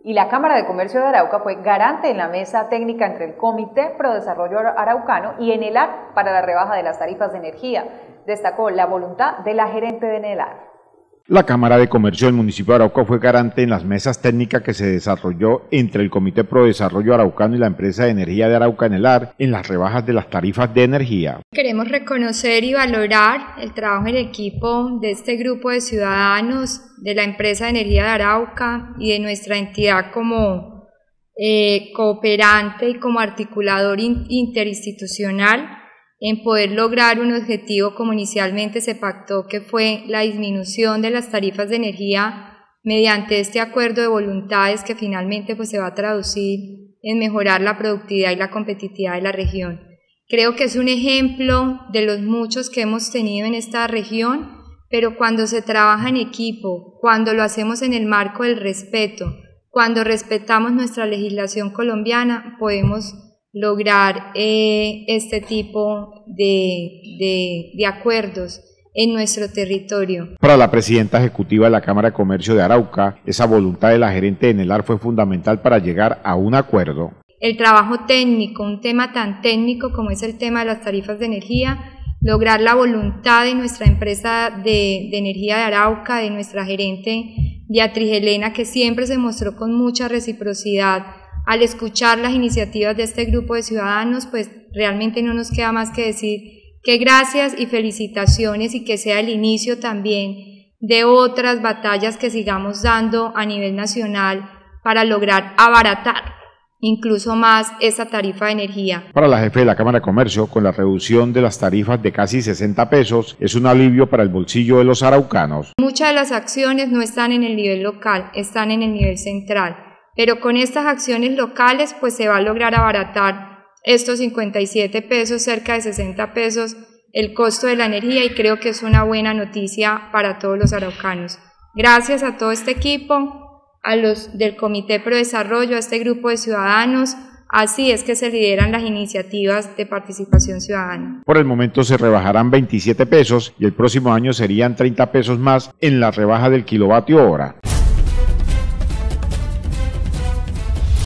Y la Cámara de Comercio de Arauca fue garante en la mesa técnica entre el Comité Pro Desarrollo Araucano y Enelar para la rebaja de las tarifas de energía. Destacó la voluntad de la gerente de Enelar. La Cámara de Comercio del municipio de Arauca fue garante en las mesas técnicas que se desarrolló entre el Comité Pro Desarrollo Araucano y la empresa de energía de Arauca Enelar en las rebajas de las tarifas de energía. Queremos reconocer y valorar el trabajo en equipo de este grupo de ciudadanos, de la empresa de energía de Arauca y de nuestra entidad como cooperante y como articulador interinstitucional en poder lograr un objetivo como inicialmente se pactó, que fue la disminución de las tarifas de energía mediante este acuerdo de voluntades que finalmente se va a traducir en mejorar la productividad y la competitividad de la región. Creo que es un ejemplo de los muchos que hemos tenido en esta región, pero cuando se trabaja en equipo, cuando lo hacemos en el marco del respeto, cuando respetamos nuestra legislación colombiana, podemos lograr este tipo de acuerdos en nuestro territorio. Para la presidenta ejecutiva de la Cámara de Comercio de Arauca, esa voluntad de la gerente de Enelar fue fundamental para llegar a un acuerdo. El trabajo técnico, un tema tan técnico como es el tema de las tarifas de energía, lograr la voluntad de nuestra empresa de energía de Arauca, de nuestra gerente Beatriz Elena, que siempre se mostró con mucha reciprocidad al escuchar las iniciativas de este grupo de ciudadanos, pues realmente no nos queda más que decir que gracias y felicitaciones, y que sea el inicio también de otras batallas que sigamos dando a nivel nacional para lograr abaratar incluso más esa tarifa de energía. Para la jefe de la Cámara de Comercio, con la reducción de las tarifas de casi 60 pesos, es un alivio para el bolsillo de los araucanos. Muchas de las acciones no están en el nivel local, están en el nivel central. Pero con estas acciones locales pues se va a lograr abaratar estos 57 pesos, cerca de 60 pesos el costo de la energía, y creo que es una buena noticia para todos los araucanos. Gracias a todo este equipo, a los del Comité Pro Desarrollo, a este grupo de ciudadanos. Así es que se lideran las iniciativas de participación ciudadana. Por el momento se rebajarán 27 pesos y el próximo año serían 30 pesos más en la rebaja del kilovatio hora.